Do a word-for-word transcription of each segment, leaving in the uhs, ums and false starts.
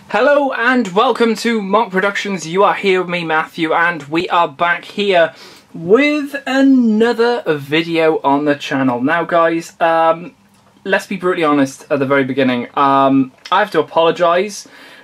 Hello and welcome to Mock Productions. You are here with me, Matthew, and we are back here with another video on the channel. Now guys, um, let's be brutally honest at the very beginning. Um, I have to apologise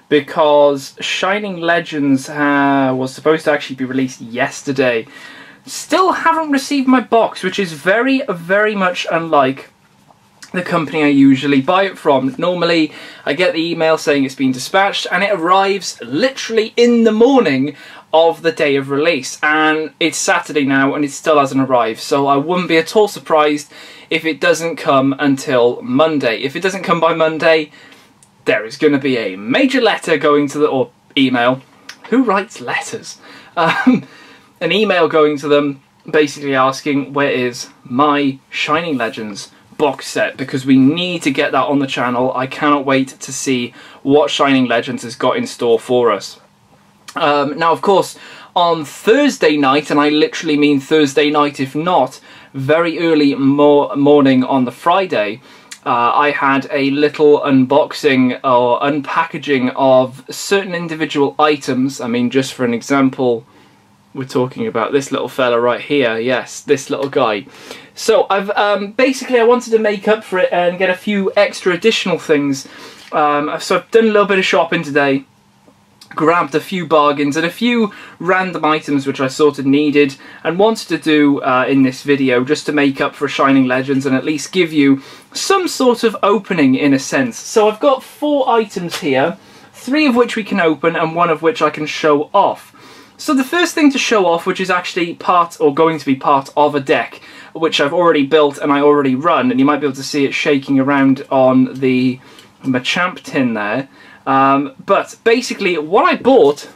because Shining Legends uh, was supposed to actually be released yesterday. Still haven't received my box, which is very, very much unlike the company I usually buy it from. Normally I get the email saying it's been dispatched and it arrives literally in the morning of the day of release, and it's Saturday now and it still hasn't arrived, so I wouldn't be at all surprised if it doesn't come until Monday. If it doesn't come by Monday, there is going to be a major letter going to the, or email, who writes letters? Um, an email going to them basically asking where is my Shining Legends box set, because we need to get that on the channel. I cannot wait to see what Shining Legends has got in store for us. Um, now of course on Thursday night, and I literally mean Thursday night if not very early mo morning on the Friday, uh, I had a little unboxing or unpackaging of certain individual items. I mean, just for an example, we're talking about this little fella right here. Yes, this little guy. So I've um, basically I wanted to make up for it and get a few extra additional things. Um, so I've done a little bit of shopping today, grabbed a few bargains and a few random items which I sort of needed and wanted to do uh, in this video, just to make up for Shining Legends and at least give you some sort of opening in a sense. So I've got four items here, three of which we can open and one of which I can show off. So the first thing to show off, which is actually part or going to be part of a deck which I've already built and I already run, and you might be able to see it shaking around on the Machamp tin there. Um, but basically what I bought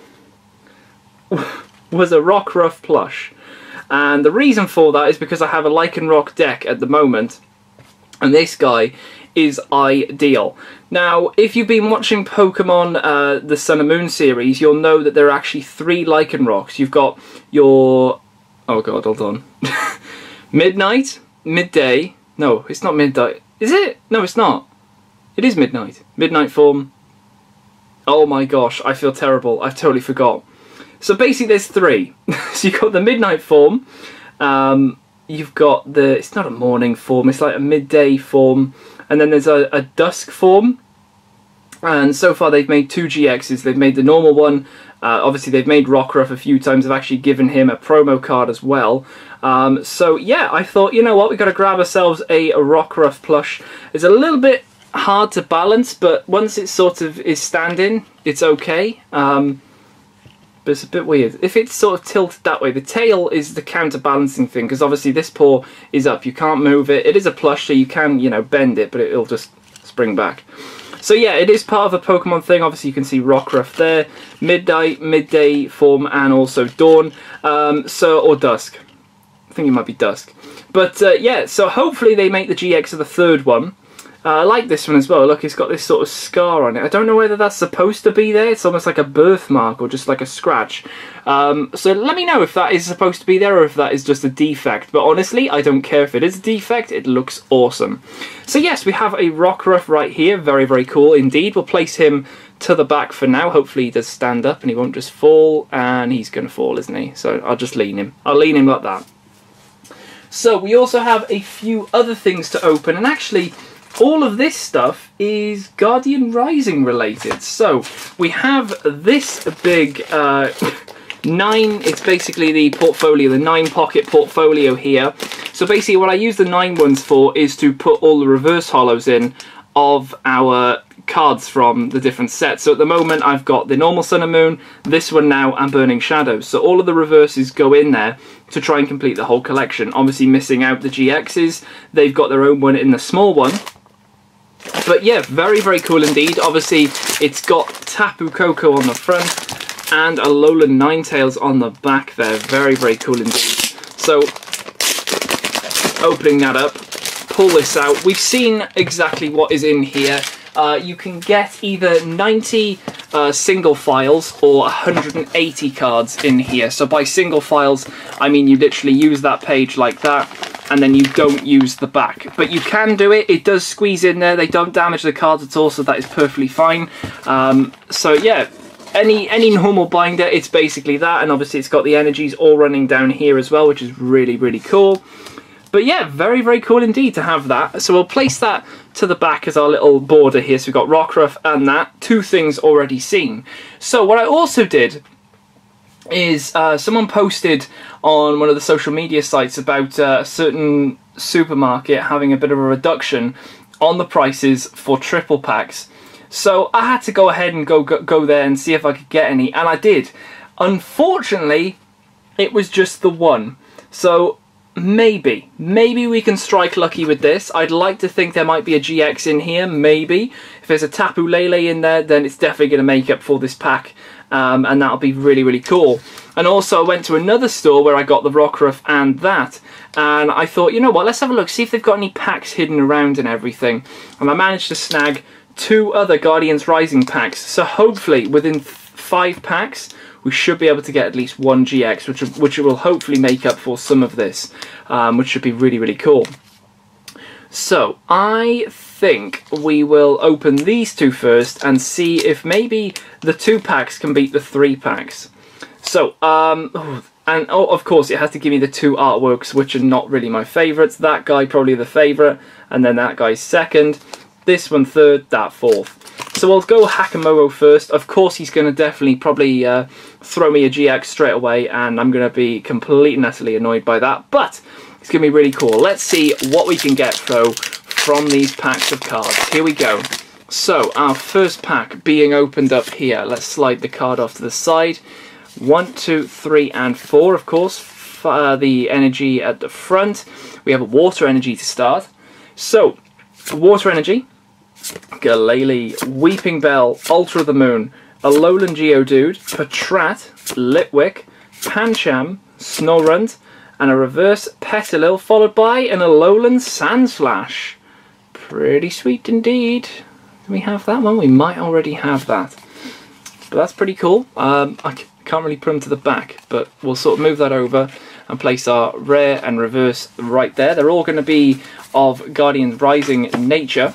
was a Rockruff plush, and the reason for that is because I have a Lycanroc deck at the moment and this guy is ideal. Now if you've been watching Pokemon uh, the Sun and Moon series, you'll know that there are actually three Lycanrocs. You've got your, oh god, hold on. Midnight, midday, no, it's not midnight, is it? No, it's not. It is midnight. Midnight form. Oh my gosh, I feel terrible, I've totally forgot. So basically there's three. So you've got the midnight form, um, you've got the, it's not a morning form, it's like a midday form, and then there's a, a dusk form. And so far they've made two G Xs. They've made the normal one, uh, obviously they've made Rockruff a few times, they've actually given him a promo card as well. Um, so yeah, I thought, you know what, we've got to grab ourselves a, a Rockruff plush. It's a little bit hard to balance, but once it sort of is standing, it's okay. Um, but it's a bit weird. If it's sort of tilted that way, the tail is the counterbalancing thing, because obviously this paw is up, you can't move it. It is a plush, so you can, you know, bend it, but it'll just spring back. So yeah, it is part of a Pokemon thing. Obviously you can see Rockruff there, midnight, midday form, and also dawn, um, so or dusk. I think it might be dusk. But uh, yeah, so hopefully they make the G X of the third one. Uh, I like this one as well. Look, it's got this sort of scar on it. I don't know whether that's supposed to be there. It's almost like a birthmark or just like a scratch. Um, so let me know if that is supposed to be there or if that is just a defect. But honestly, I don't care if it is a defect. It looks awesome. So yes, we have a Rockruff right here. Very, very cool indeed. We'll place him to the back for now. Hopefully he does stand up and he won't just fall. And he's going to fall, isn't he? So I'll just lean him. I'll lean him like that. So we also have a few other things to open. And actually, all of this stuff is Guardian Rising related. So we have this big uh, nine, it's basically the portfolio, the nine pocket portfolio here. So basically what I use the nine ones for is to put all the reverse hollows in of our cards from the different sets. So at the moment I've got the normal Sun and Moon, this one now, and Burning Shadows. So all of the reverses go in there to try and complete the whole collection. Obviously missing out the G Xs, they've got their own one in the small one. But yeah, very, very cool indeed. Obviously, it's got Tapu Koko on the front and a Alolan Ninetales on the back there. Very, very cool indeed. So, opening that up, pull this out. We've seen exactly what is in here. Uh, you can get either ninety uh, single files or one hundred eighty cards in here. So by single files, I mean you literally use that page like that, and then you don't use the back. But you can do it. It does squeeze in there. They don't damage the cards at all, so that is perfectly fine. Um, so yeah, any any normal binder, it's basically that, and obviously it's got the energies all running down here as well, which is really, really cool. But yeah, very, very cool indeed to have that. So we'll place that to the back as our little border here. So we've got Rockruff and that. Two things already seen. So what I also did is uh, someone posted on one of the social media sites about uh, a certain supermarket having a bit of a reduction on the prices for triple packs. So I had to go ahead and go, go, go there and see if I could get any. And I did. Unfortunately, it was just the one. So maybe, maybe we can strike lucky with this. I'd like to think there might be a G X in here, maybe. If there's a Tapu Lele in there, then it's definitely going to make up for this pack, um, and that'll be really, really cool. And also I went to another store where I got the Rockruff and that, and I thought, you know what, let's have a look, see if they've got any packs hidden around and everything. And I managed to snag two other Guardians Rising packs, so hopefully within five packs we should be able to get at least one G X, which, which will hopefully make up for some of this, um, which should be really, really cool. So I think we will open these two first and see if maybe the two packs can beat the three packs. So, um, oh, and oh, of course it has to give me the two artworks, which are not really my favourites. That guy probably the favourite, and then that guy's second. This one third, that fourth. So we'll go Hakamo first. Of course he's going to definitely probably uh, throw me a G X straight away, and I'm going to be completely and utterly annoyed by that. But it's going to be really cool. Let's see what we can get though from these packs of cards. Here we go. So our first pack being opened up here. Let's slide the card off to the side. One, two, three, and four, of course. Uh, the energy at the front. We have a water energy to start. So, water energy. Galele, Weeping Bell, Ultra the Moon, Alolan Geodude, Patrat, Litwick, Pancham, Snorunt, and a reverse Petilil, followed by an Alolan Sandslash. Pretty sweet indeed. Can we have that one? We might already have that. But that's pretty cool. Um, I can't really put them to the back, but we'll sort of move that over and place our rare and reverse right there. They're all going to be of Guardians Rising nature.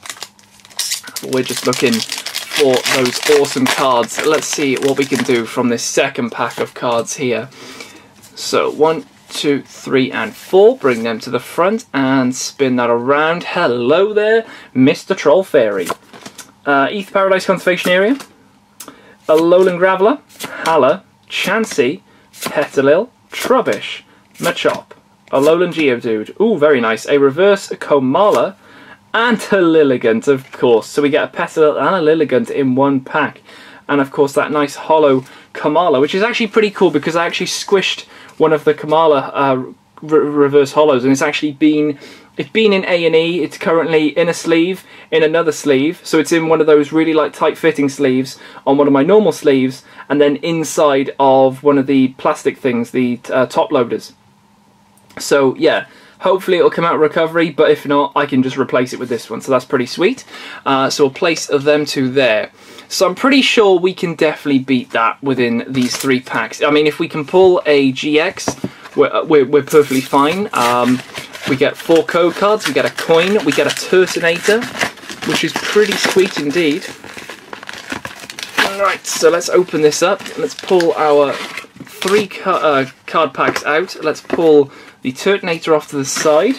We're just looking for those awesome cards. Let's see what we can do from this second pack of cards here. So one, two, three, and four. Bring them to the front and spin that around. Hello there, Mister Troll Fairy. Uh, Ether Paradise Conservation Area. Alolan Graveler, Hala, Chansey, Petilil, Trubbish, Machop, Alolan Geodude. Ooh, very nice. A reverse Komala. And a Lilligant, of course. So we get a Petilil and a Lilligant in one pack. And of course that nice hollow Kamala, which is actually pretty cool because I actually squished one of the Kamala uh, re reverse hollows, and it's actually been it's been in A and E. It's currently in a sleeve, in another sleeve. So it's in one of those really like tight fitting sleeves on one of my normal sleeves, and then inside of one of the plastic things, the uh, top loaders. So yeah. Hopefully it'll come out of recovery, but if not, I can just replace it with this one. So that's pretty sweet. Uh, so we'll place them two there. So I'm pretty sure we can definitely beat that within these three packs. I mean, if we can pull a G X, we're, we're, we're perfectly fine. Um, we get four code cards, we get a coin, we get a Turtonator, which is pretty sweet indeed. Alright, so let's open this up. Let's pull our three ca uh, card packs out. Let's pull the Turtonator off to the side.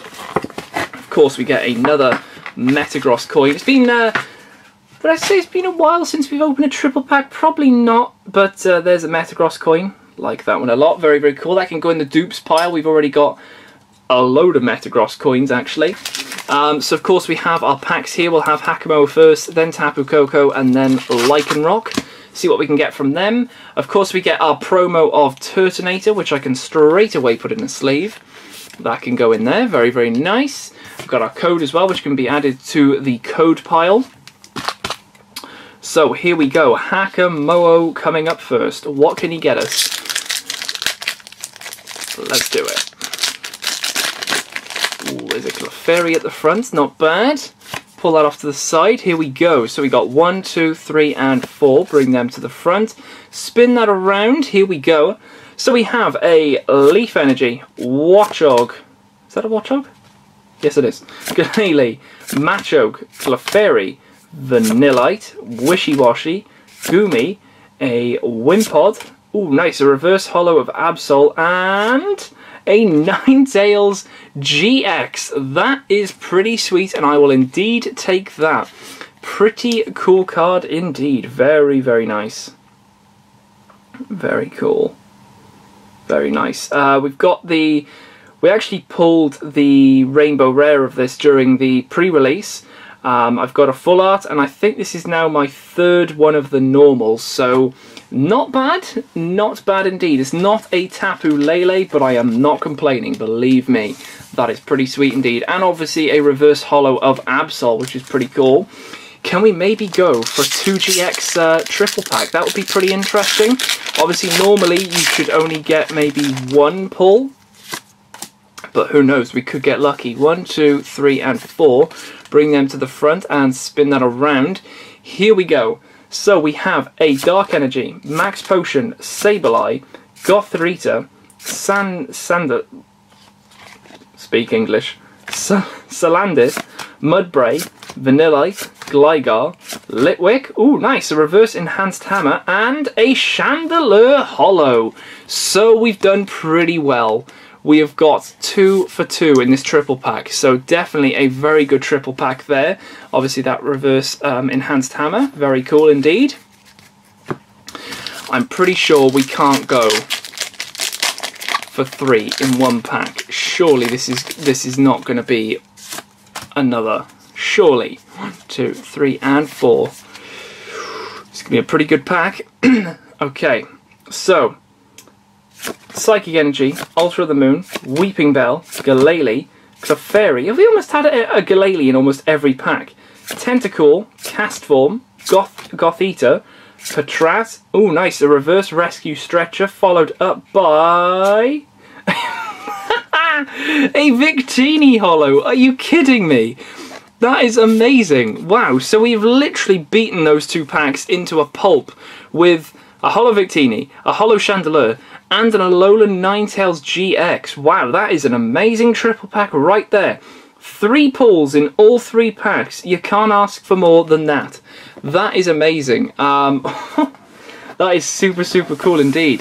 Of course, we get another Metagross coin. It's been, uh, would I say it's been a while since we've opened a triple pack? Probably not, but uh, there's a Metagross coin. Like that one a lot. Very, very cool. That can go in the dupes pile. We've already got a load of Metagross coins, actually. Um, so, of course, we have our packs here. We'll have Hakamo first, then Tapu Koko, and then Lycanroc. See what we can get from them. Of course, we get our promo of Turtonator, which I can straight away put in a sleeve. That can go in there. Very, very nice. We've got our code as well, which can be added to the code pile. So here we go. Hakamo coming up first. What can he get us? Let's do it. Ooh, there's a Clefairy at the front. Not bad. Pull that off to the side. Here we go. So we got one, two, three, and four. Bring them to the front. Spin that around. Here we go. So we have a Leaf Energy, Watchog, that a Watchog? Yes, it is. Glalie, Machoke, Clefairy, Vanillite, Wishy Washy, Goomy, a Wimpod. Ooh, nice. A reverse holo of Absol and a Ninetales G X. That is pretty sweet, and I will indeed take that. Pretty cool card indeed. Very, very nice. Very cool. Very nice. Uh, we've got the... We actually pulled the Rainbow Rare of this during the pre-release. Um, I've got a full art, and I think this is now my third one of the normals, so not bad, not bad indeed. It's not a Tapu Lele, but I am not complaining, believe me. That is pretty sweet indeed. And obviously a reverse holo of Absol, which is pretty cool. Can we maybe go for a two G X uh, triple pack? That would be pretty interesting. Obviously, normally you should only get maybe one pull, but who knows, we could get lucky. One, two, three, and four. Bring them to the front and spin that around. Here we go. So we have a Dark Energy, Max Potion, Sableye, Gothorita, San... Sander... Speak English. Sa Salandit, Mudbray, Vanillite, Gligar, Litwick, ooh nice, a reverse enhanced hammer, and a Chandelure holo. So we've done pretty well. We have got two for two in this triple pack, so definitely a very good triple pack there. Obviously that reverse um, enhanced hammer, very cool indeed. I'm pretty sure we can't go for three in one pack. Surely this is this is not going to be another. Surely. One, two, three, and four. It's going to be a pretty good pack. Okay, so Psychic Energy, Ultra of the Moon, Weeping Bell, Glalie, Clefairy. Have we almost had a, a Glalie in almost every pack? Tentacool, Castform, Goth Gothita, Patrat. Oh, nice. A reverse rescue stretcher followed up by a Victini holo. Are you kidding me? That is amazing. Wow. So we've literally beaten those two packs into a pulp with a holo Victini, a holo Chandelure, and an Alolan Ninetales G X. Wow, that is an amazing triple pack right there. Three pulls in all three packs. You can't ask for more than that. That is amazing. Um, that is super, super cool indeed.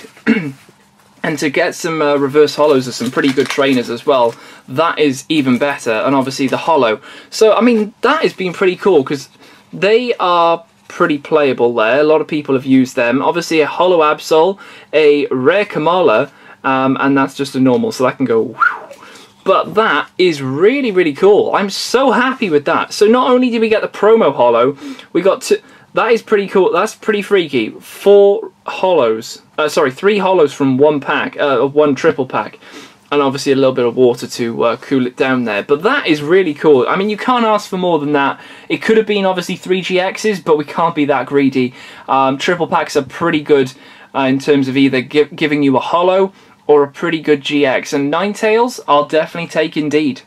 And to get some uh, reverse holos of some pretty good trainers as well, that is even better. And obviously the holo. So, I mean, that has been pretty cool because they are pretty playable there. A lot of people have used them. Obviously a holo Absol, a rare Kamala, um, and that's just a normal, so that can go whew. But that is really, really cool. I'm so happy with that. So not only did we get the promo holo, we got to... That is pretty cool. That's pretty freaky. Four holos. Uh, sorry, three holos from one pack, uh, one triple pack. And obviously a little bit of water to uh, cool it down there. But that is really cool. I mean, you can't ask for more than that. It could have been obviously three G Xs, but we can't be that greedy. Um, triple packs are pretty good uh, in terms of either gi giving you a holo or a pretty good G X. And Ninetales, I'll definitely take indeed.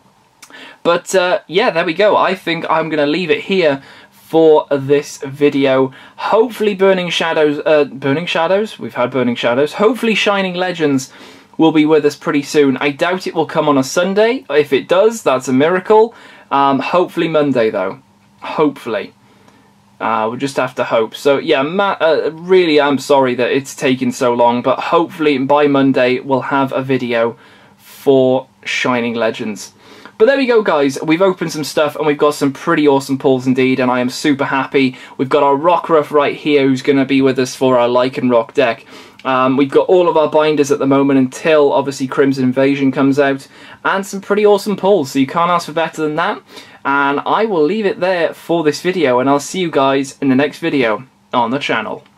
But uh, yeah, there we go. I think I'm going to leave it here for this video. Hopefully Burning Shadows, uh, Burning Shadows? We've had Burning Shadows. Hopefully Shining Legends will be with us pretty soon. I doubt it will come on a Sunday. If it does, that's a miracle. Um, hopefully Monday though. Hopefully. Uh, we'll just have to hope. So yeah, ma uh, really I'm sorry that it's taken so long, but hopefully by Monday we'll have a video for Shining Legends. But there we go guys, we've opened some stuff and we've got some pretty awesome pulls indeed, and I am super happy. We've got our Rockruff right here who's going to be with us for our Lycanroc deck. Um, we've got all of our binders at the moment until obviously Crimson Invasion comes out, and some pretty awesome pulls, so you can't ask for better than that. And I will leave it there for this video, and I'll see you guys in the next video on the channel.